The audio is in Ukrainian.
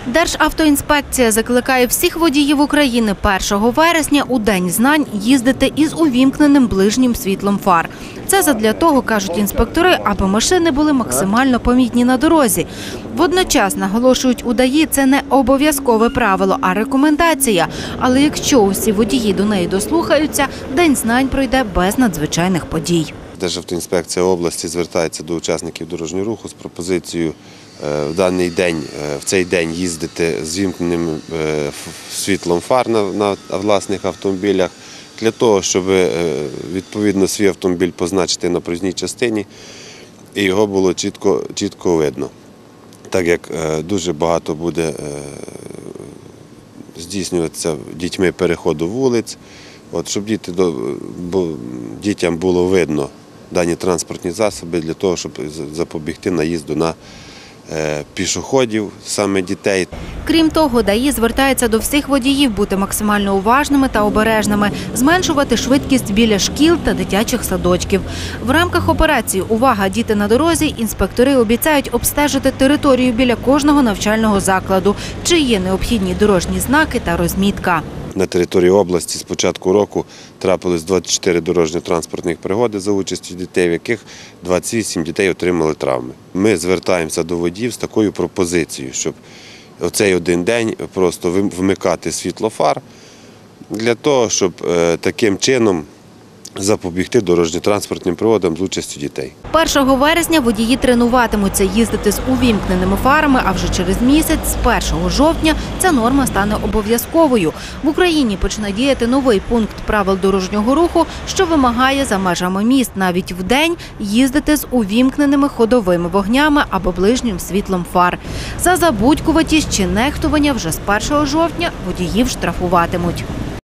Державтоінспекція закликає всіх водіїв України 1 вересня у День знань їздити із увімкненим ближнім світлом фар. Це задля того, кажуть інспектори, аби машини були максимально помітні на дорозі. Водночас, наголошують у ДАІ, це не обов'язкове правило, а рекомендація. Але якщо усі водії до неї дослухаються, День знань пройде без надзвичайних подій. Державтоінспекція області звертається до учасників дорожнього руху з пропозицією в цей день їздити з вімкненим світлом фар на власних автомобілях, для того, щоб відповідно свій автомобіль позначити на проїзній частині і його було чітко видно. Так як дуже багато буде здійснюватися дітьми переходу вулиць, щоб дітям було видно дані транспортні засоби для того, щоб запобігти наїзду на пішоходів, саме дітей. Крім того, ДАІ звертається до всіх водіїв бути максимально уважними та обережними, зменшувати швидкість біля шкіл та дитячих садочків. В рамках операції «Увага! Діти на дорозі» інспектори обіцяють обстежити територію біля кожного навчального закладу, чи є необхідні дорожні знаки та розмітка. На території області з початку року трапилось 24 дорожньо-транспортних пригоди за участю дітей, в яких 28 дітей отримали травми. Ми звертаємося до водіїв з такою пропозицією, щоб оцей один день просто вмикати світло фар для того, щоб таким чином запобігти дорожньо-транспортним пригодам з участю дітей. 1 вересня водії тренуватимуться їздити з увімкненими фарами, а вже через місяць, з 1 жовтня, ця норма стане обов'язковою. В Україні почне діяти новий пункт правил дорожнього руху, що вимагає за межами міст навіть вдень їздити з увімкненими ходовими вогнями або ближнім світлом фар. За забудькуватість чи нехтування вже з 1 жовтня водіїв штрафуватимуть.